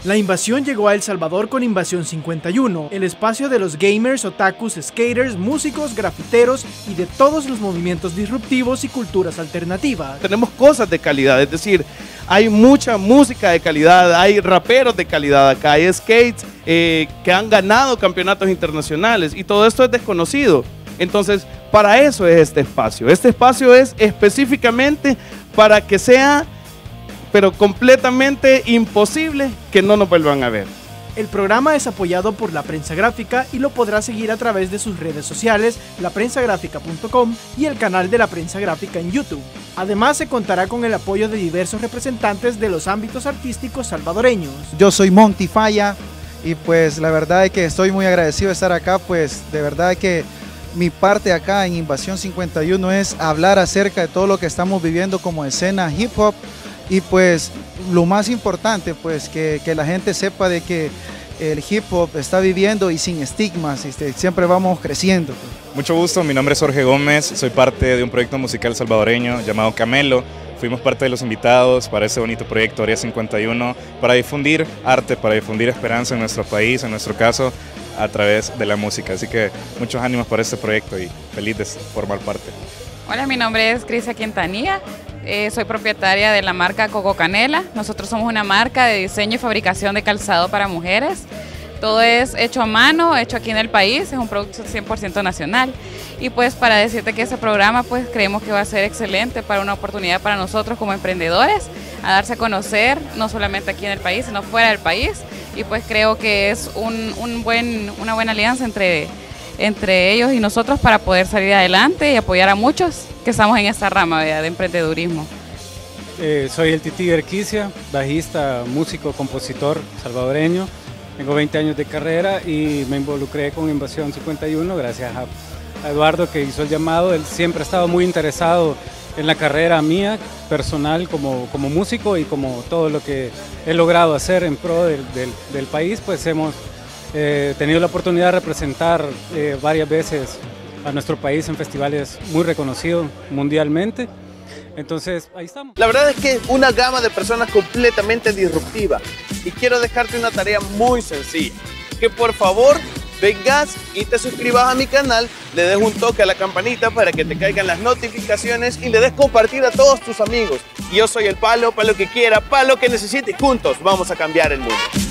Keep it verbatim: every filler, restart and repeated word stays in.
La invasión llegó a El Salvador con Invasión cincuenta y uno, el espacio de los gamers, otakus, skaters, músicos, grafiteros y de todos los movimientos disruptivos y culturas alternativas. Tenemos cosas de calidad, es decir, hay mucha música de calidad, hay raperos de calidad acá, hay skates eh, que han ganado campeonatos internacionales y todo esto es desconocido. Entonces, para eso es este espacio. Este espacio es específicamente para que sea, pero completamente imposible que no nos vuelvan a ver. El programa es apoyado por La Prensa Gráfica y lo podrá seguir a través de sus redes sociales, la prensa gráfica punto com y el canal de La Prensa Gráfica en YouTube. Además, se contará con el apoyo de diversos representantes de los ámbitos artísticos salvadoreños. Yo soy Monty Falla y pues la verdad es que estoy muy agradecido de estar acá, pues de verdad que mi parte acá en Invasión cincuenta y uno es hablar acerca de todo lo que estamos viviendo como escena hip hop y pues lo más importante pues que, que la gente sepa de que el hip hop está viviendo y sin estigmas, este, siempre vamos creciendo. Mucho gusto, mi nombre es Jorge Gómez, soy parte de un proyecto musical salvadoreño llamado Camelo. Fuimos parte de los invitados para ese bonito proyecto Área cincuenta y uno para difundir arte, para difundir esperanza en nuestro país, en nuestro caso, a través de la música. Así que muchos ánimos para este proyecto y feliz de formar parte. Hola, mi nombre es Crisia Quintanilla, eh, soy propietaria de la marca Coco Canela. Nosotros somos una marca de diseño y fabricación de calzado para mujeres. Todo es hecho a mano, hecho aquí en el país, es un producto cien por ciento nacional. Y pues para decirte que ese programa pues creemos que va a ser excelente para una oportunidad para nosotros como emprendedores, a darse a conocer, no solamente aquí en el país, sino fuera del país. Y pues creo que es un, un buen, una buena alianza entre, entre ellos y nosotros para poder salir adelante y apoyar a muchos que estamos en esta rama de, de emprendedurismo. Eh, soy el Titi Berquicia, bajista, músico, compositor salvadoreño. Tengo veinte años de carrera y me involucré con Invasión cincuenta y uno gracias a, a Eduardo que hizo el llamado. Él siempre ha estado muy interesado en la carrera mía personal como, como músico y como todo lo que he logrado hacer en pro del, del, del país, pues hemos eh, tenido la oportunidad de representar eh, varias veces a nuestro país en festivales muy reconocidos mundialmente. Entonces, ahí estamos. La verdad es que es una gama de personas completamente disruptiva y quiero dejarte una tarea muy sencilla, que por favor vengas y te suscribas a mi canal, le des un toque a la campanita para que te caigan las notificaciones y le des compartir a todos tus amigos. Yo soy el Palo, Palo que quiera, Palo que necesite, juntos vamos a cambiar el mundo.